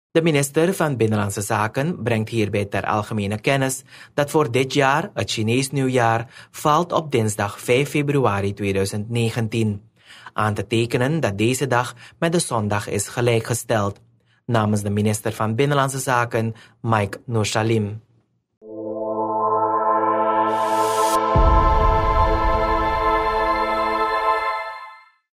De minister van Binnenlandse Zaken brengt hierbij ter algemene kennis dat voor dit jaar het Chinees nieuwjaar valt op dinsdag 5 februari 2019. Aan te tekenen dat deze dag met de zondag is gelijkgesteld. Namens de minister van Binnenlandse Zaken, Mike Noorsalim.